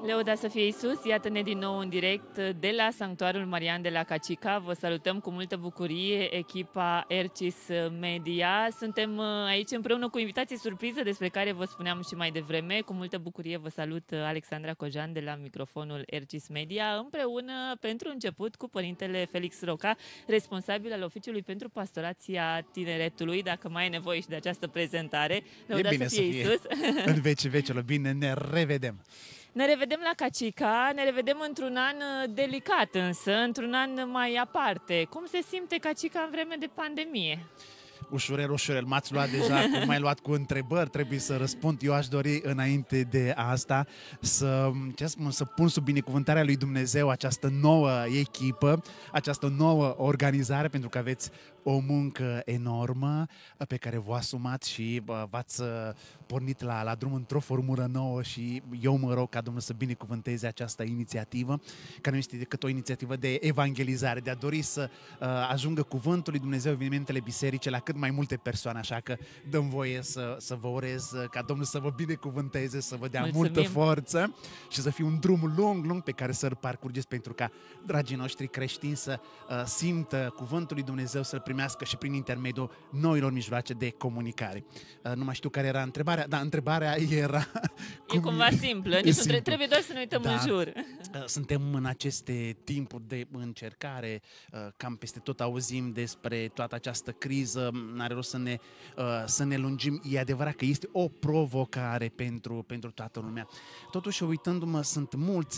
Lăuda să fie Iisus, iată-ne din nou în direct de la Sanctuarul Marian de la Cacica. Vă salutăm cu multă bucurie, echipa Ercis Media. Suntem aici împreună cu invitații surpriză despre care vă spuneam și mai devreme. Cu multă bucurie vă salut Alexandra Cojan de la microfonul Ercis Media, împreună pentru început cu părintele Felix Roca, responsabil al Oficiului pentru Pastorația Tineretului, dacă mai e nevoie și de această prezentare. Lăuda să fie Iisus. În vecii vecilor, bine, ne revedem! Ne revedem la Cacica, ne revedem într-un an delicat însă, într-un an mai aparte. Cum se simte Cacica în vreme de pandemie? Ușurel, ușurel, m-ați luat deja, m-ai luat cu întrebări, trebuie să răspund. Eu aș dori înainte de asta să pun sub binecuvântarea lui Dumnezeu această nouă echipă, această nouă organizare, pentru că aveți o muncă enormă pe care vă asumați și v-ați pornit la drum într-o formulă nouă și eu mă rog ca Domnul să binecuvânteze această inițiativă, care nu este decât o inițiativă de evangelizare, de a dori să ajungă cuvântul lui Dumnezeu, evenimentele biserice la cât mai multe persoane, așa că dăm voie să vă urez ca Domnul să vă binecuvânteze, să vă dea multă forță și să fie un drum lung pe care să-l parcurgeți, pentru ca dragii noștri creștini să simtă cuvântul lui Dumnezeu, să-l primească și prin intermediul noilor mijloace de comunicare. Nu mai știu care era întrebarea, dar întrebarea era... E cumva simplă, trebuie doar să ne uităm în jur. Suntem în aceste timpuri de încercare, cam peste tot auzim despre toată această criză, n-are rost să ne lungim. E adevărat că este o provocare pentru toată lumea. Totuși, uitându-mă, sunt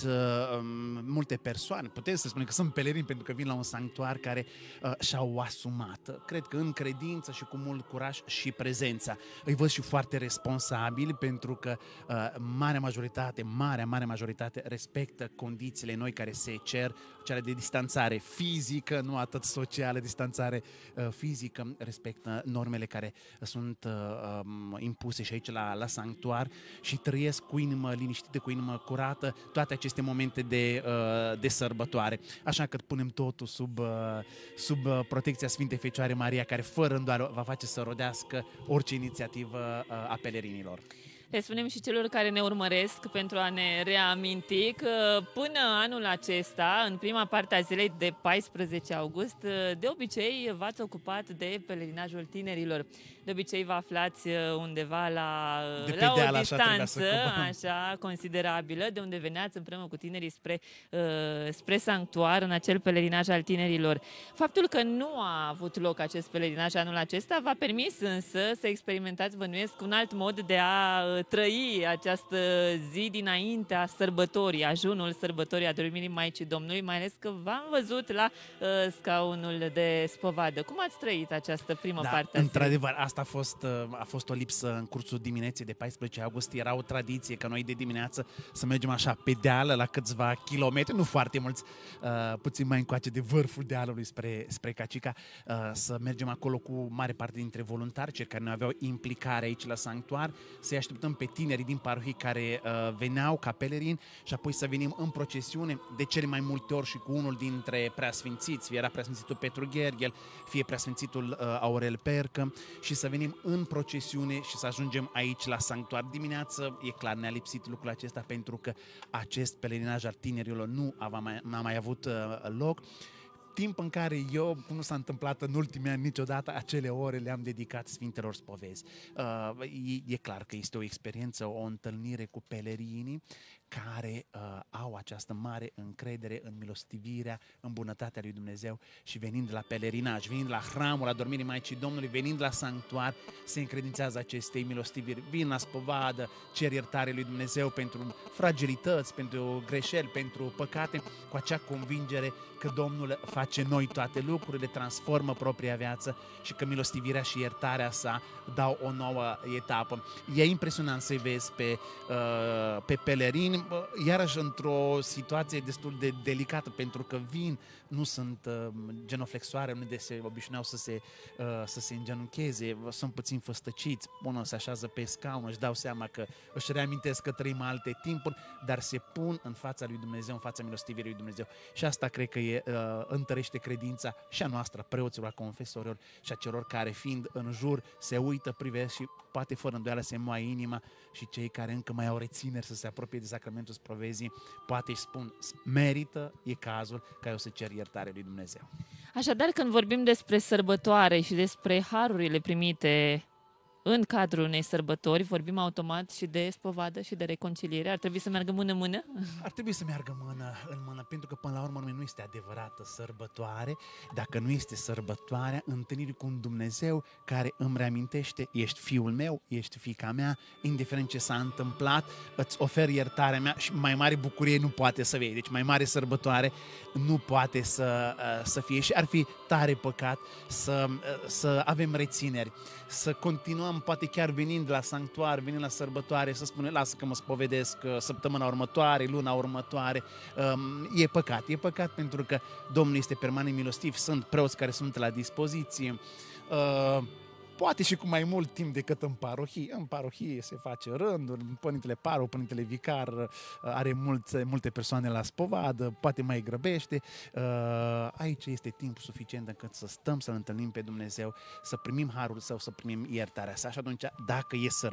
multe persoane, puteți să spunem că sunt pelerini pentru că vin la un sanctuar, care și-au asumat, cred că în credință și cu mult curaj și prezența. Îi văd și foarte responsabili, pentru că marea majoritate respectă condițiile noi care se cer, cele de distanțare fizică, nu atât socială, distanțare fizică, respectă normele care sunt impuse și aici la sanctuar și trăiesc cu inimă liniștită, cu inimă curată toate aceste momente de sărbătoare. Așa că punem totul sub protecția Sfintei Fecioare Maria, care fără îndoială va face să rodească orice inițiativă a pelerinilor. Le spunem și celor care ne urmăresc pentru a ne reaminti că până anul acesta, în prima parte a zilei de 14 august, de obicei v-ați ocupat de pelerinajul tinerilor. De obicei vă aflați undeva la o distanță așa considerabilă, de unde veneați împreună cu tinerii spre sanctuar în acel pelerinaj al tinerilor. Faptul că nu a avut loc acest pelerinaj anul acesta v-a permis însă să experimentați, bănuiesc, un alt mod de a trăi această zi dinaintea sărbătorii, ajunul sărbătorii Adormirii Maicii Domnului, mai ales că v-am văzut la scaunul de spovadă. Cum ați trăit această primă parte? Într-adevăr, asta a fost o lipsă în cursul dimineții de 14 august. Era o tradiție ca noi de dimineață să mergem așa pe deal la câțiva kilometri, nu foarte mulți, puțin mai încoace de vârful dealului spre Cacica, să mergem acolo cu mare parte dintre voluntari, cei care nu aveau implicare aici la sanctuar, să-i așteptăm pe tinerii din parohii care veneau ca pelerini și apoi să venim în procesiune, de cele mai multe ori și cu unul dintre preasfințiți, fie era preasfințitul Petru Gherghel, fie preasfințitul Aurel Percă, și să venim în procesiune și să ajungem aici la sanctuar. Dimineață, e clar, ne-a lipsit lucrul acesta, pentru că acest pelerinaj al tinerilor nu a mai avut loc. Timp în care eu, cum nu s-a întâmplat în ultimii ani niciodată, acele ore le-am dedicat Sfintelor Spovezi. E clar că este o experiență, o întâlnire cu pelerinii care au această mare încredere în milostivirea, în bunătatea lui Dumnezeu și venind la pelerinaj, venind la hramul Adormirii Maicii Domnului, venind la sanctuar, se încredințează acestei milostiviri. Vin la spovadă, cer iertare lui Dumnezeu pentru fragilități, pentru greșeli, pentru păcate, cu acea convingere că Domnul face noi toate lucrurile, transformă propria viață și că milostivirea și iertarea sa dau o nouă etapă. E impresionant să-i vezi pe pelerini, iarăși într-o situație destul de delicată, pentru că nu sunt genoflexoare, unde se obișnuiau să se îngenuncheze, sunt puțin făstăciți, se așează pe scaun, își dau seama că își reamintesc că trăim alte timpuri, dar se pun în fața lui Dumnezeu, în fața milostivirii lui Dumnezeu. Și asta cred că întărește credința și a noastră, preoților, a confesorilor și a celor care, fiind în jur, se uită, privesc și poate fără îndoială se moaie inima, și cei care încă mai au rețineri să se apropie de sacrament sacramentul spovedii, poate își spun, merită, e cazul ca eu să cer iertare lui Dumnezeu. Așadar, când vorbim despre sărbătoare și despre harurile primite în cadrul unei sărbători, vorbim automat și de spovadă și de reconciliere. Ar trebui să meargă mână-mână? Ar trebui să meargă mână în mână, pentru că până la urmă nu este adevărată sărbătoare dacă nu este sărbătoarea întâlnirii cu un Dumnezeu care îmi reamintește, ești fiul meu, ești fiica mea, indiferent ce s-a întâmplat, îți ofer iertarea mea și mai mare bucurie nu poate să vei. Deci mai mare sărbătoare nu poate să fie și ar fi tare păcat să avem rețineri, să continuăm, poate chiar venind la sanctuar, venind la sărbătoare, să spunem, lasă că mă spovedesc săptămâna următoare, luna următoare. E păcat pentru că Domnul este permanent milostiv, sunt preoți care sunt la dispoziție. Poate și cu mai mult timp decât în parohie. În parohie se face rânduri, părintele paro, părintele vicar are multe persoane la spovadă, poate mai grăbește. Aici este timp suficient încât să stăm, să-L întâlnim pe Dumnezeu, să primim harul Său, să primim iertarea sa. Și atunci, dacă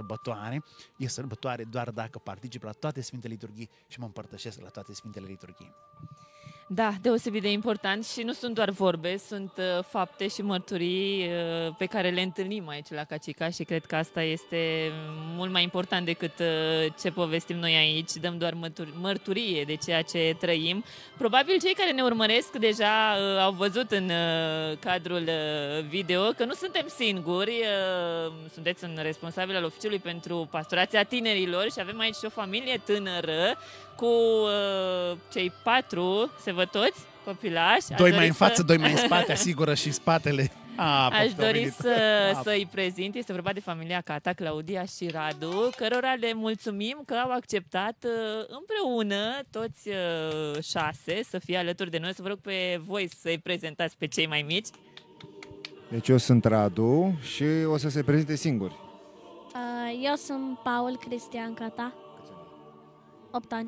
e sărbătoare doar dacă particip la toate Sfintele Liturghii și mă împărtășesc la toate Sfintele Liturghii. Da, deosebit de important și nu sunt doar vorbe, sunt fapte și mărturii pe care le întâlnim aici la Cacica și cred că asta este mult mai important decât ce povestim noi aici, dăm doar mărturie de ceea ce trăim. Probabil cei care ne urmăresc deja au văzut în cadrul video că nu suntem singuri, sunteți un responsabil al oficiului pentru pastorația tinerilor și avem aici și o familie tânără cu cei 4, se văd toți, copilași. Doi mai în față, doi mai în spate, asigură și spatele. Aș dori să-i prezint, este vorba de familia Cata, Claudia și Radu, cărora le mulțumim că au acceptat împreună, toți 6, să fie alături de noi. Să vă rog pe voi să-i prezentați pe cei mai mici. Deci eu sunt Radu și o să se prezinte singuri. Eu sunt Paul Cristian Cata, 8 ani.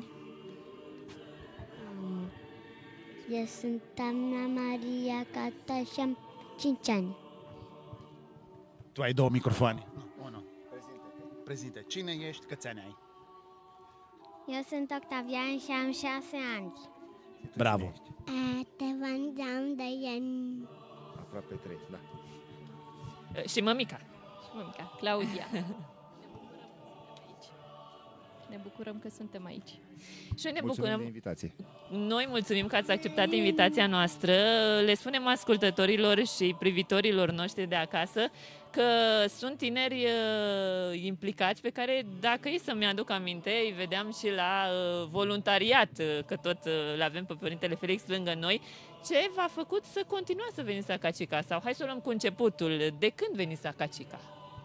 Eu sunt Ana Maria Cata și am 5 ani. Tu ai 2 microfoane. Unu. Prezinte. Cine ești? Câți ani ai? Eu sunt Octavian și am 6 ani. Bravo. Tevan Dam Dayan. Aproape 3, da. Și mămica. Și mămica, Claudia. Ne bucurăm că suntem aici. Și noi ne Mulțumim bucurăm. de invitație. Noi mulțumim că ați acceptat invitația noastră. Le spunem ascultătorilor și privitorilor noștri de acasă că sunt tineri implicați pe care, dacă e să-mi aduc aminte, îi vedeam și la voluntariat, că tot îl avem pe Părintele Felix lângă noi. Ce v-a făcut să continuați să veniți la Cacica? Sau hai să o luăm cu începutul. De când veniți la Cacica?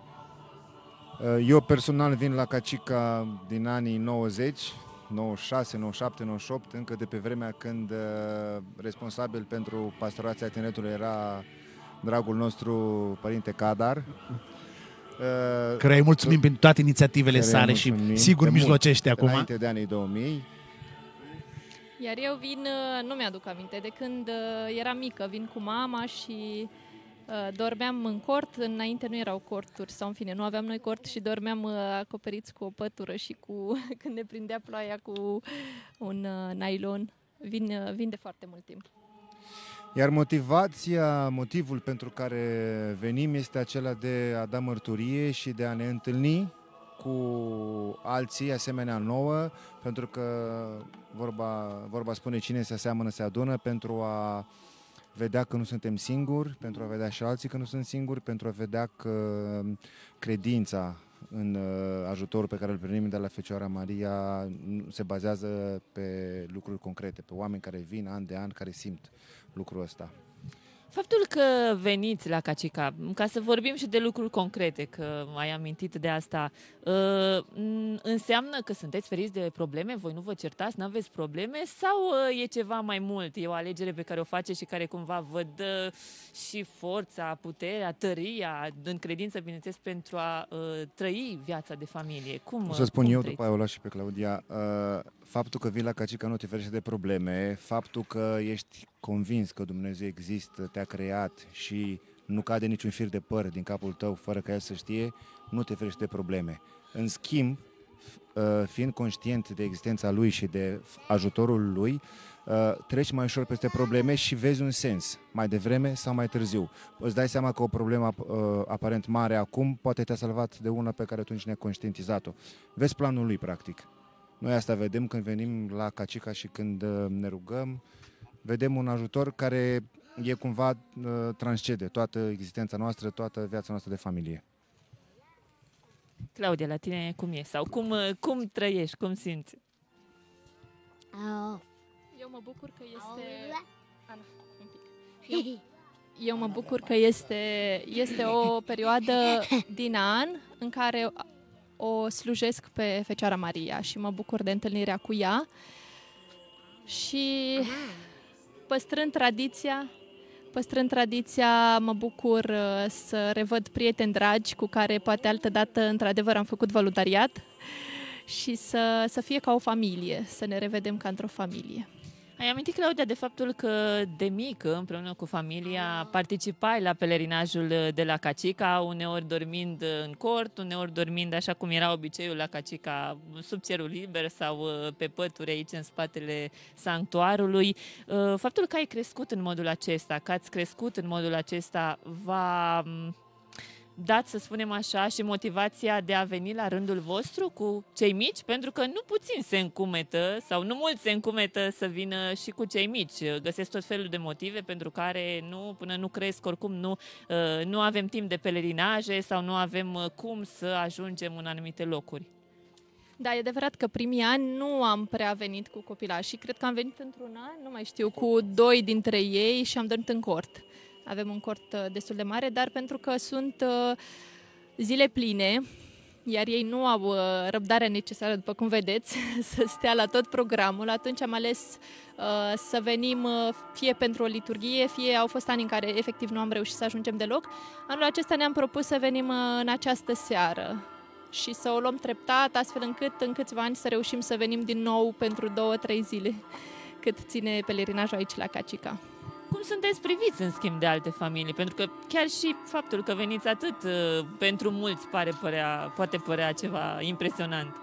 Eu personal vin la Cacica din anii 90, 96, 97, 98, încă de pe vremea când responsabil pentru pastorația tineretului era dragul nostru Părinte Cadar. Căreia îi mulțumim pentru toate inițiativele sale și sigur mijlocește acum. Înainte de anii 2000. Iar eu vin, nu mi-aduc aminte, de când eram mică, vin cu mama și dormeam în cort. Înainte nu erau corturi, sau în fine, nu aveam noi cort și dormeam acoperiți cu o pătură și cu când ne prindea ploaia cu un nylon. Vin de foarte mult timp. Iar motivul pentru care venim este acela de a da mărturie și de a ne întâlni cu alții asemenea nouă, pentru că vorba spune cine se aseamănă se adună, pentru a vedea că nu suntem singuri, pentru a vedea și alții că nu sunt singuri, pentru a vedea că credința în ajutorul pe care îl primim de la Fecioara Maria se bazează pe lucruri concrete, pe oameni care vin an de an, care simt lucrul ăsta. Faptul că veniți la Cacica, ca să vorbim și de lucruri concrete, că ai amintit de asta, înseamnă că sunteți feriți de probleme? Voi nu vă certați, nu aveți probleme? Sau e ceva mai mult? E o alegere pe care o faceți și care cumva vă dă și forța, puterea, tăria, în credință, bineînțeles, pentru a trăi viața de familie? O să spun eu, după aia o las și pe Claudia, faptul că vii la Cacica nu te ferește de probleme, faptul că ești convins că Dumnezeu există, te-a creat și nu cade niciun fir de păr din capul tău fără ca El să știe, nu te ferește de probleme. În schimb, fiind conștient de existența lui și de ajutorul lui, treci mai ușor peste probleme și vezi un sens, mai devreme sau mai târziu. Îți dai seama că o problemă aparent mare acum poate te-a salvat de una pe care atunci ne-a conștientizat-o. Vezi planul lui, practic. Noi asta vedem când venim la Cacica și când ne rugăm. Vedem un ajutor care cumva transcede toată existența noastră, toată viața noastră de familie. Claudia, la tine cum e? Sau cum trăiești? Cum simți? Eu mă bucur că este... Ana, un pic. Eu mă bucur că este o perioadă din an în care o slujesc pe Fecioara Maria și mă bucur de întâlnirea cu ea și păstrând tradiția, mă bucur să revăd prieteni dragi cu care poate altădată într-adevăr am făcut voluntariat și să fie ca o familie, să ne revedem ca într-o familie. Ai amintit, Claudia, de faptul că de mică, împreună cu familia, participai la pelerinajul de la Cacica, uneori dormind în cort, uneori dormind așa cum era obiceiul la Cacica, sub cerul liber sau pe pături aici în spatele sanctuarului. Faptul că ai crescut în modul acesta, că ați crescut în modul acesta, v-a dat, să spunem așa, și motivația de a veni la rândul vostru cu cei mici, pentru că nu puțin se încumetă, sau nu mulți se încumetă să vină și cu cei mici. Găsesc tot felul de motive pentru care până nu cresc, oricum nu avem timp de pelerinaje sau nu avem cum să ajungem în anumite locuri. Da, e adevărat că primii ani nu am prea venit cu copilașii. Cred că am venit într-un an, nu mai știu, cu 2 dintre ei și am dormit în cort. Avem un cort destul de mare, dar pentru că sunt zile pline, iar ei nu au răbdarea necesară, după cum vedeți, să stea la tot programul, atunci am ales să venim fie pentru o liturghie, fie au fost ani în care efectiv nu am reușit să ajungem deloc. Anul acesta ne-am propus să venim în această seară și să o luăm treptat, astfel încât în câțiva ani să reușim să venim din nou pentru 2-3 zile, cât ține pelerinajul aici la Cacica. Cum sunteți priviți, în schimb, de alte familii? Pentru că chiar și faptul că veniți atât, pentru mulți poate părea ceva impresionant.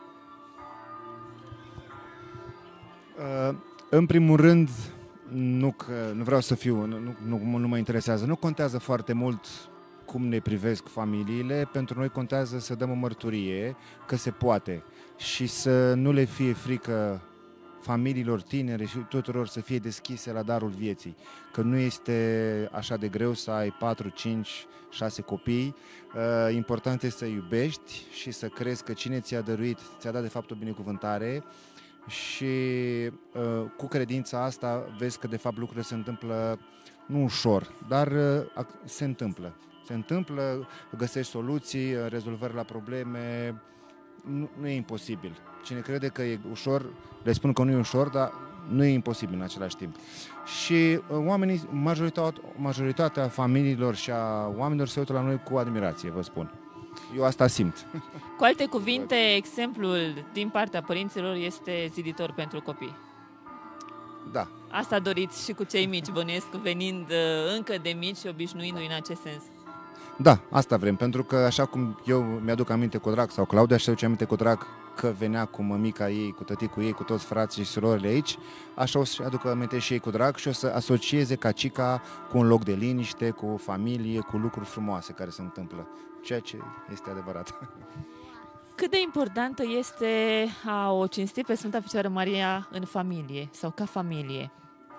În primul rând, nu vreau să fiu, nu mă interesează. Nu contează foarte mult cum ne privesc familiile. Pentru noi contează să dăm o mărturie că se poate și să nu le fie frică familiilor tinere și tuturor să fie deschise la darul vieții. Că nu este așa de greu să ai 4, 5, 6 copii. Important este să iubești și să crezi că cine ți-a dăruit, ți-a dat de fapt o binecuvântare și cu credința asta vezi că de fapt lucrurile se întâmplă nu ușor, dar se întâmplă. Se întâmplă, găsești soluții, rezolvări la probleme. Nu e imposibil. Cine crede că e ușor, le spun că nu e ușor, dar nu e imposibil în același timp. Și oamenii, majoritatea familiilor și a oamenilor se uită la noi cu admirație, vă spun. Eu asta simt. Cu alte cuvinte, exemplul din partea părinților este ziditor pentru copii. Da. Asta doriți și cu cei mici, bănuiesc, venind încă de mici și obișnuindu-i în acest sens. Da, asta vrem, pentru că așa cum eu mi-aduc aminte cu drag, sau Claudia își aduce aminte cu drag că venea cu mămica ei, cu tăticul ei, cu toți frații și surorile aici, așa o să aducă aminte și ei cu drag și o să asocieze Cacica cu un loc de liniște, cu o familie, cu lucruri frumoase care se întâmplă, ceea ce este adevărat. Cât de importantă este a o cinsti pe Sfânta Fecioară Maria în familie sau ca familie?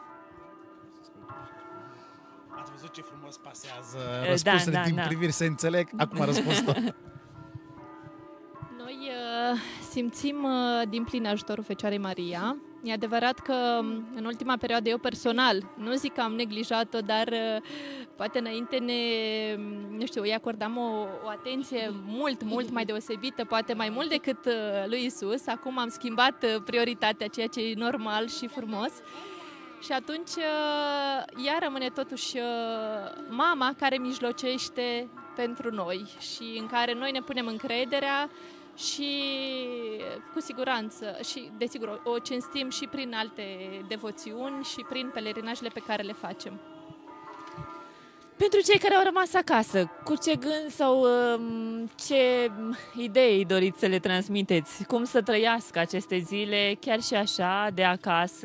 Ați văzut ce frumos pasează răspunsurile din priviri, să înțeleg? Acum a răspuns tot. Noi simțim din plin ajutorul Fecioarei Maria. E adevărat că în ultima perioadă eu personal, nu zic că am neglijat-o, dar poate înainte îi acordam o atenție mult mai deosebită, poate mai mult decât lui Isus. Acum am schimbat prioritatea, ceea ce e normal și frumos. Și atunci ea rămâne totuși mama care mijlocește pentru noi și în care noi ne punem încrederea și cu siguranță și desigur o cinstim și prin alte devoțiuni și prin pelerinajele pe care le facem. Pentru cei care au rămas acasă, cu ce gând sau ce idei doriți să le transmiteți? Cum să trăiască aceste zile chiar și așa, de acasă,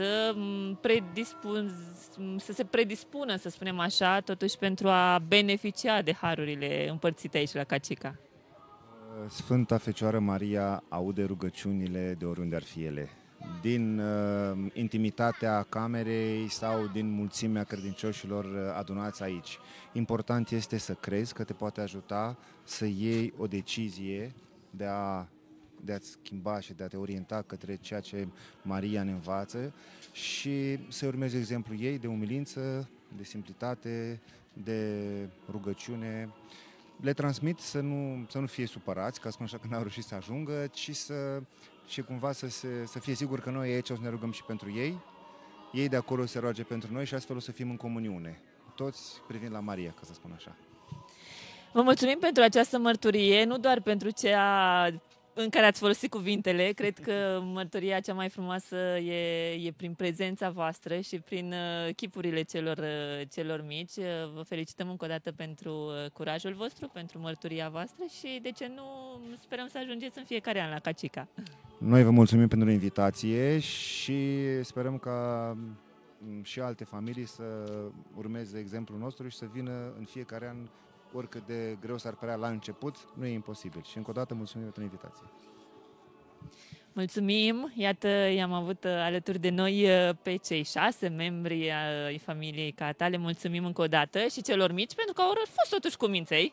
să se predispună, să spunem așa, totuși pentru a beneficia de harurile împărțite aici la Cacica? Sfânta Fecioară Maria aude rugăciunile de oriunde ar fi ele. Din intimitatea camerei sau din mulțimea credincioșilor adunați aici. Important este să crezi că te poate ajuta să iei o decizie de a-ți schimba și de a te orienta către ceea ce Maria ne învață și să urmezi exemplul ei de umilință, de simplitate, de rugăciune. Le transmit să nu fie supărați, ca să spun așa, că n-au reușit să ajungă, și cumva să fie sigur că noi aici o să ne rugăm și pentru ei de acolo se roage pentru noi și astfel o să fim în comuniune. Toți privind la Maria, ca să spun așa. Vă mulțumim pentru această mărturie, nu doar pentru cea în care ați folosit cuvintele. Cred că mărturia cea mai frumoasă e prin prezența voastră și prin chipurile celor mici. Vă felicităm încă o dată pentru curajul vostru, pentru mărturia voastră și, de ce nu, sperăm să ajungeți în fiecare an la Cacica. Noi vă mulțumim pentru invitație și sperăm ca și alte familii să urmeze exemplul nostru și să vină în fiecare an. Oricât de greu s-ar părea la început, nu e imposibil. Și încă o dată mulțumim pentru invitație. Mulțumim! Iată, i-am avut alături de noi pe cei 6 membri ai familiei Cata. Le mulțumim încă o dată și celor mici, pentru că au fost totuși cuminței.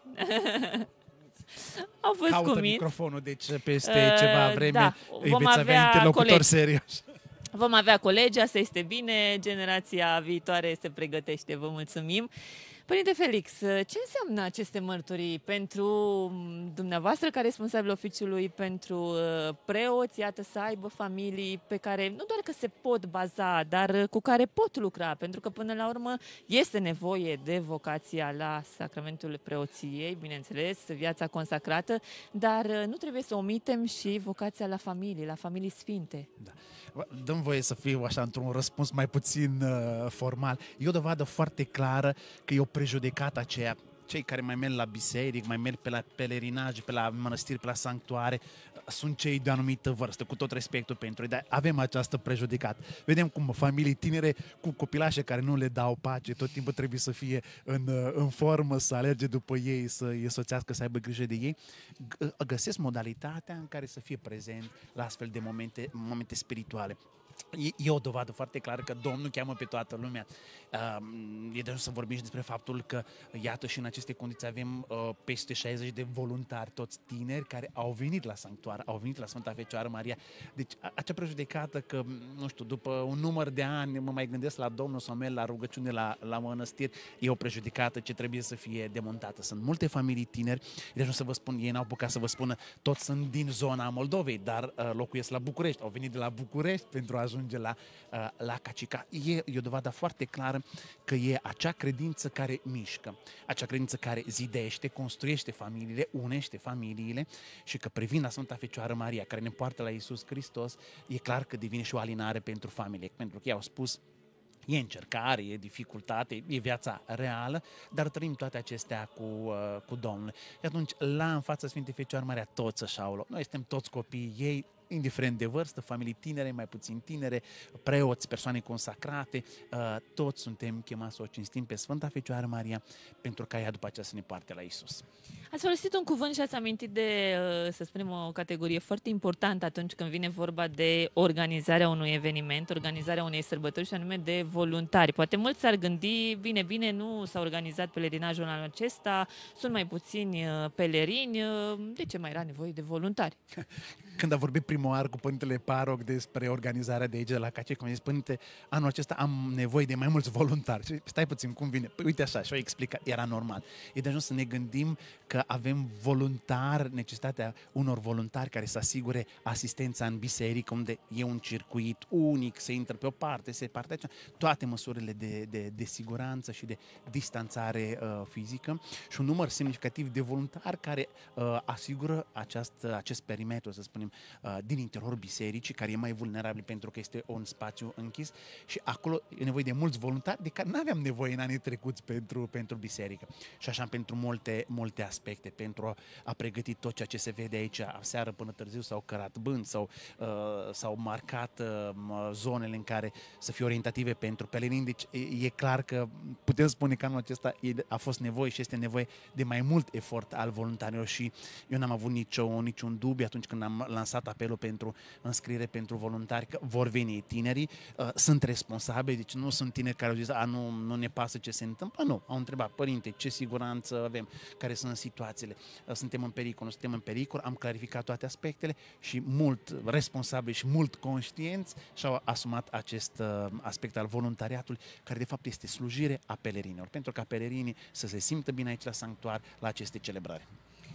Au fost Caută cuminți. microfonul, deci peste ceva vreme da, îi veți avea interlocutori serioși. Vom avea colegi, asta este bine, generația viitoare se pregătește, vă mulțumim. Părinte Felix, ce înseamnă aceste mărturii pentru dumneavoastră ca responsabil oficiului, pentru preoți, iată, să aibă familii pe care nu doar că se pot baza, dar cu care pot lucra, pentru că până la urmă este nevoie de vocația la sacramentul preoției, bineînțeles, viața consacrată, dar nu trebuie să omitem și vocația la familii sfinte. Da. Dăm voie să fiu așa într-un răspuns mai puțin formal. E o dovadă foarte clară că e o prejudecată aceea. Cei care mai merg la biserică, mai merg pe la pelerinaj, pe la mănăstiri, pe la sanctuare, sunt cei de anumită vârstă, cu tot respectul pentru ei, dar avem această prejudecată. Vedem cum familii tinere cu copilașe care nu le dau pace, tot timpul trebuie să fie în formă, să alerge după ei, să îi soțească, să aibă grijă de ei, găsesc modalitatea în care să fie prezent la astfel de momente spirituale. E o dovadă foarte clară că Domnul cheamă pe toată lumea. E de ajuns să vorbim și despre faptul că, iată, și în aceste condiții avem peste 60 de voluntari, toți tineri, care au venit la sanctuar, au venit la Sfânta Fecioară Maria. Deci, acea prejudecată că, nu știu, după un număr de ani mă mai gândesc la Domnul sau merg la rugăciune la mănăstiri, e o prejudecată ce trebuie să fie demontată. Sunt multe familii tineri, de ajuns să vă spun, ei n-au apucat să vă spună, toți sunt din zona Moldovei, dar locuiesc la București, au venit de la București pentru a ajunge la Cacica. E o dovadă foarte clară că e acea credință care mișcă, acea credință care zidește, construiește familiile, unește familiile și că privind la Sfânta Fecioară Maria, care ne poartă la Iisus Hristos, e clar că devine și o alinare pentru familie, pentru că ei au spus, e încercare, e dificultate, e viața reală, dar trăim toate acestea cu Domnul. Și atunci, în fața Sfintei Fecioară Maria, toți își au loc. Noi suntem toți copiii ei, indiferent de vârstă, familii tinere, mai puțin tinere, preoți, persoane consacrate, toți suntem chemați să o cinstim pe Sfânta Fecioară Maria pentru ca ea după aceea să ne poarte la Iisus. Ați folosit un cuvânt și ați amintit de, să spunem, o categorie foarte importantă atunci când vine vorba de organizarea unui eveniment, organizarea unei sărbători și anume de voluntari. Poate mulți s-ar gândi, bine, nu s-a organizat pelerinajul anul acesta, sunt mai puțini pelerini, de ce mai era nevoie de voluntari? Când a vorbit primul oară cu Părintele Paroc despre organizarea de aici, de la Cacica, mi-a zis, Părinte, anul acesta am nevoie de mai mulți voluntari. Și stai puțin, cum vine? Păi uite așa, și-o explica, era normal. E de ajuns să ne gândim că că avem necesitatea unor voluntari care să asigure asistența în biserică, unde e un circuit unic, se intră pe o parte, se parte aici, toate măsurile de siguranță și de distanțare fizică și un număr semnificativ de voluntari care asigură acest perimetru, să spunem, din interiorul bisericii, care e mai vulnerabil pentru că este un spațiu închis și acolo e nevoie de mulți voluntari de care nu aveam nevoie în anii trecuți pentru biserică. Și așa pentru multe aspecte, pentru a pregăti tot ceea ce se vede aici. Aseară până târziu s-au cărat bânci, s-au marcat zonele în care să fie orientative pentru pelerini. Deci e clar că putem spune că anul acesta a fost nevoie și este nevoie de mai mult efort al voluntarilor și eu n-am avut niciun dubiu atunci când am lansat apelul pentru înscriere pentru voluntari că vor veni tinerii, sunt responsabili, deci nu sunt tineri care au zis nu ne pasă ce se întâmplă, nu, au întrebat, părinte, ce siguranță avem, care sunt situațiile, suntem în pericol, nu suntem în pericol, am clarificat toate aspectele și mult responsabili și mult conștienți și-au asumat acest aspect al voluntariatului, care de fapt este slujire a pelerinilor, pentru ca pelerinii să se simtă bine aici la sanctuar, la aceste celebrări.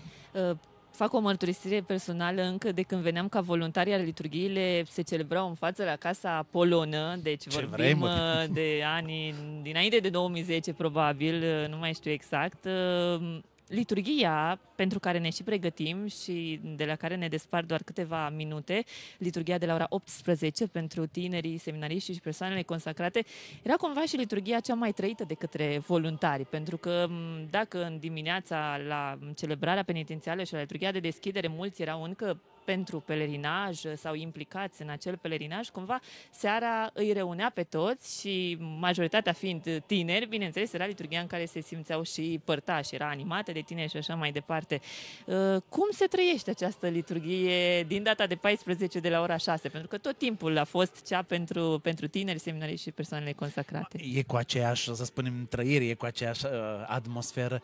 Fac o mărturisire personală, încă de când veneam ca voluntari, iar liturghiile se celebrau în față la Casa Apolonă, deci vorbim de ani dinainte de 2010 probabil, nu mai știu exact. Liturghia pentru care ne și pregătim și de la care ne despart doar câteva minute, liturghia de la ora 18 pentru tinerii, seminariști și persoanele consacrate, era cumva și liturghia cea mai trăită de către voluntari, pentru că dacă în dimineața la celebrarea penitențială și la liturghia de deschidere mulți erau încă pentru pelerinaj sau implicați în acel pelerinaj, cumva seara îi reunea pe toți și majoritatea fiind tineri, bineînțeles, era liturghia în care se simțeau și părtași, era animată de tineri și așa mai departe. Cum se trăiește această liturghie din data de 14 de la ora 6? Pentru că tot timpul a fost cea pentru tineri, seminariști și persoanele consacrate. E cu aceeași, să spunem, trăire, e cu aceeași atmosferă.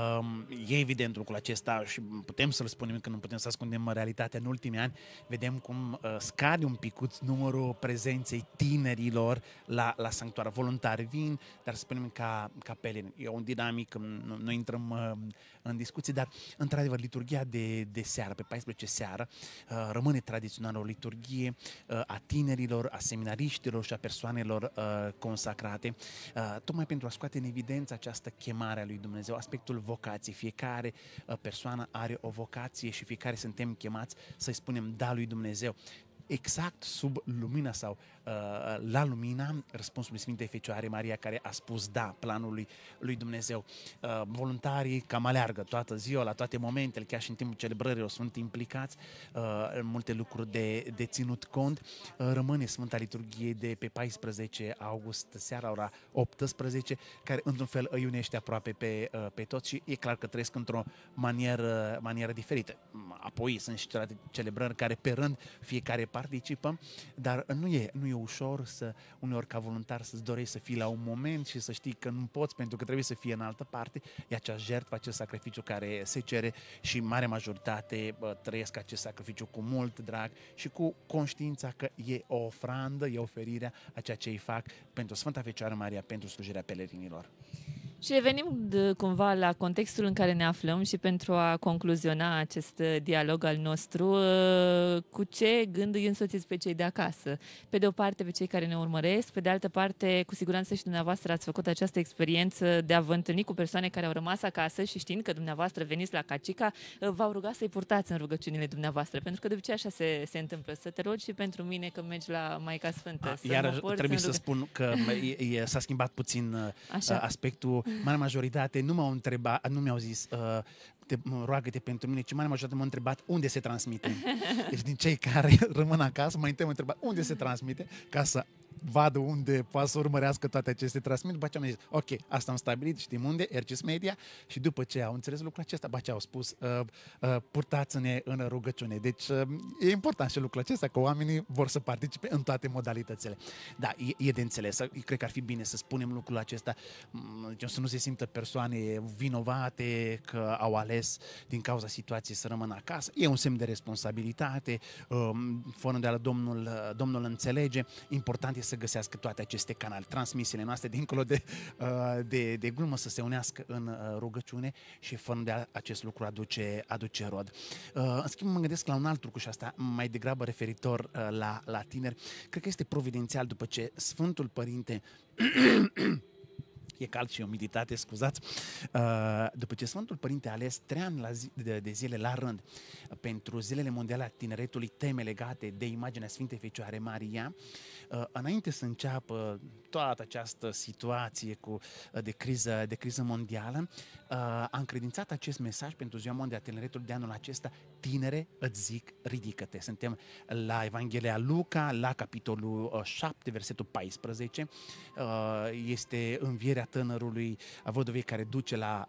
E evident lucrul acesta și putem să-l spunem că nu putem să ascundem realitatea. În ultimii ani vedem cum scade un picuț numărul prezenței tinerilor la sanctuar. Voluntari vin, dar să spunem ca pelerini. E un dinamic, nu intrăm în discuții, dar într-adevăr liturghia de seară, pe 14 seară, rămâne tradițională o liturghie a tinerilor, a seminariștilor și a persoanelor consacrate, tocmai pentru a scoate în evidență această chemare a lui Dumnezeu, aspectul vocației. Fiecare persoană are o vocație și fiecare suntem chemați să-i spunem da lui Dumnezeu. Exact sub lumina sau la lumina răspunsului Sfintei Fecioare Maria, care a spus da planului lui Dumnezeu. Voluntarii cam aleargă toată ziua, la toate momentele, chiar și în timpul celebrărilor sunt implicați în multe lucruri de ținut cont. Rămâne Sfânta Liturghie de pe 14 august, seara ora 18, care într-un fel îi unește aproape pe toți și e clar că trăiesc într-o manieră diferită. Apoi sunt și celebrări care pe rând fiecare participă, dar nu e ușor uneori ca voluntar să-ți dorești să fii la un moment și să știi că nu poți pentru că trebuie să fie în altă parte. E acea jertfă, acest sacrificiu care se cere și marea majoritate trăiesc acest sacrificiu cu mult drag și cu conștiința că e o ofrandă, e oferirea a ceea ce îi fac pentru Sfânta Fecioară Maria, pentru slujirea pelerinilor. Și revenim cumva la contextul în care ne aflăm și pentru a concluziona acest dialog al nostru, cu ce gând îi însoțiți pe cei de acasă? Pe de o parte pe cei care ne urmăresc, pe de altă parte cu siguranță și dumneavoastră ați făcut această experiență de a vă întâlni cu persoane care au rămas acasă și știind că dumneavoastră veniți la Cacica, v-au rugat să-i purtați în rugăciunile dumneavoastră, pentru că de obicei așa se întâmplă. Să te rogi și pentru mine că mergi la Maica Sfântă. Iar trebuie să spun că s-a schimbat puțin aspectul. Marea majoritate nu m-au întrebat, nu mi-au zis roagă-te pentru mine, ci marea majoritate m-au întrebat unde se transmite. Deci din cei care rămân acasă, mai întâi m-au întrebat unde se transmite, ca să vadă unde poate să urmărească toate aceste transmiteri. După aceea am zis, ok, asta am stabilit, știm unde, RCS Media, și după ce au înțeles lucrul acesta, după aceea au spus, purtați-ne în rugăciune. Deci e important și lucrul acesta, că oamenii vor să participe în toate modalitățile. Da, e de înțeles. Eu cred că ar fi bine să spunem lucrul acesta, să nu se simtă persoane vinovate că au ales din cauza situației să rămână acasă. E un semn de responsabilitate, fără îndoială Domnul înțelege. Important e să găsească toate aceste canale, transmisiile noastre, dincolo de glumă, să se unească în rugăciune și fără de acest lucru aduce rod. În schimb, mă gândesc la un alt lucru și asta mai degrabă referitor la tineri. Cred că este providențial după ce Sfântul Părinte e cald și umiditate, scuzați. După ce Sfântul Părinte a ales 3 ani de zile la rând pentru Zilele Mondiale a Tineretului, teme legate de imaginea Sfintei Fecioare Maria, înainte să înceapă toată această situație de criză mondială, a încredințat acest mesaj pentru Ziua Mondială a Tineretului de anul acesta: tinere, îți zic, ridică-te. Suntem la Evanghelia Luca, la capitolul 7, versetul 14. Este învierea tânărului văduvei care duce la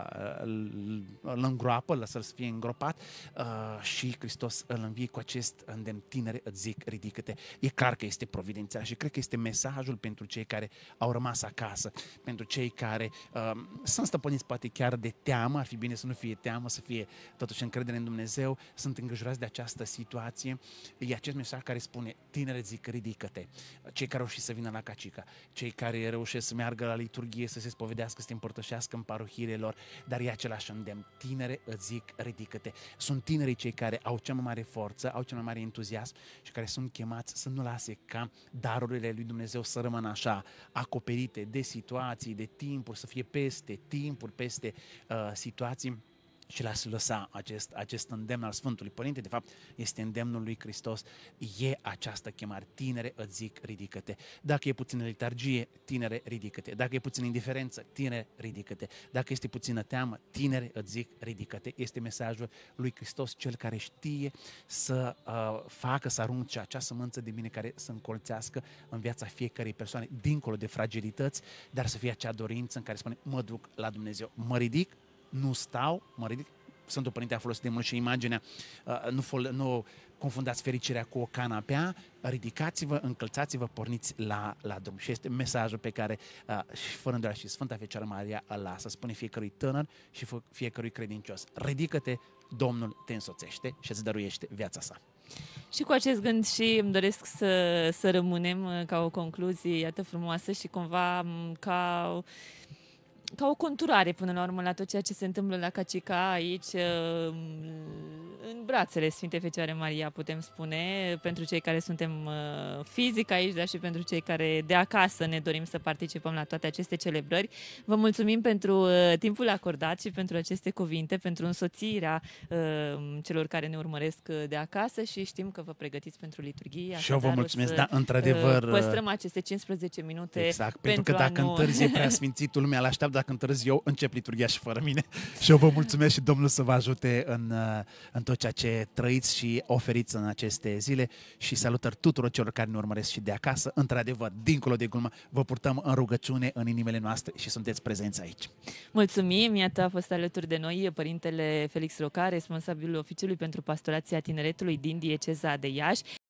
îngroapă, să fie îngropat, și Hristos îl învie cu acest îndemn: tinere, îți zic, ridică-te. E clar că este providențial și cred că este mesajul pentru cei care au rămas acasă, pentru cei care sunt stăpâniți poate chiar de teamă. Ar fi bine să nu fie teamă, să fie totuși încredere în Dumnezeu, sunt îngrijorați de această situație. E acest mesaj care spune: tinere, zic, ridică-te. Cei care au reușit să vină la cacica, cei care reușesc să meargă la liturghie, să se spovedească, să se împărtășească în parohiile lor, dar e același îndemn: tinere, îți zic, ridică-te. Sunt tinerii cei care au cea mai mare forță, au cel mai mare entuziasm și care sunt chemați să nu lase ca darurile lui Dumnezeu să rămână așa acoperite de situații, de timpuri, să fie peste timpuri, peste situații, și l-ați lăsa acest îndemn al Sfântului Părinte. De fapt, este îndemnul lui Hristos. E această chemare: tinere, îți zic, ridică-te. Dacă e puțină letargie, tinere, ridică-te. Dacă e puțină indiferență, tinere, ridică-te. Dacă este puțină teamă, tinere, îți zic, ridică-te. Este mesajul lui Hristos, cel care știe să facă, să arunce acea sămânță de bine care să încolțească în viața fiecărei persoane, dincolo de fragilități, dar să fie acea dorință în care spune: mă duc la Dumnezeu, mă ridic, nu stau, mă ridic. Sfântul Părinte a folosit de mult și imaginea: nu confundați fericirea cu o canapea, ridicați-vă, încălțați-vă, porniți la drum. Și este mesajul pe care și fără îndoială și Sfânta Fecioară Maria îl lasă, spune fiecărui tânăr și fiecărui credincios: ridică-te, Domnul te însoțește și îți dăruiește viața sa. Și cu acest gând și îmi doresc să rămânem ca o concluzie atât frumoasă și cumva ca o conturare până la urmă la tot ceea ce se întâmplă la Cacica aici, în brațele Sfintei Fecioare Maria, putem spune, pentru cei care suntem fizic aici, dar și pentru cei care de acasă ne dorim să participăm la toate aceste celebrări. Vă mulțumim pentru timpul acordat și pentru aceste cuvinte, pentru însoțirea celor care ne urmăresc de acasă și știm că vă pregătiți pentru liturghie. Și eu vă mulțumesc, da, într-adevăr. Păstrăm aceste 15 minute. Exact, pentru că dacă întârzie Preasfințitul lumea, l-așteaptă. Dacă întârzi eu, încep liturghia și fără mine. Și eu vă mulțumesc și Domnul să vă ajute în tot ceea ce trăiți și oferiți în aceste zile și salutări tuturor celor care ne urmăresc și de acasă. Într-adevăr, dincolo de glumă, vă purtăm în rugăciune în inimile noastre și sunteți prezenți aici. Mulțumim! Iată, a fost alături de noi Părintele Felix Roca, responsabilul Oficiului pentru Pastorația Tineretului din Dieceza de Iași.